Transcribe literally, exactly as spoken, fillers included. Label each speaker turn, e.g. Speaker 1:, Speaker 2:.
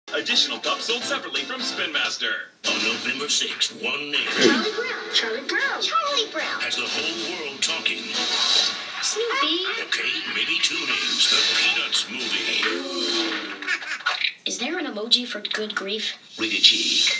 Speaker 1: Additional cups sold separately from Spin Master.
Speaker 2: On November sixth, one name.
Speaker 3: Charlie Brown. Charlie Brown. Charlie Brown.
Speaker 2: Has the whole world talking.
Speaker 3: Snoopy.
Speaker 2: Okay, maybe two names. The Peanuts movie.
Speaker 3: Is there an emoji for good grief?
Speaker 2: Rated G.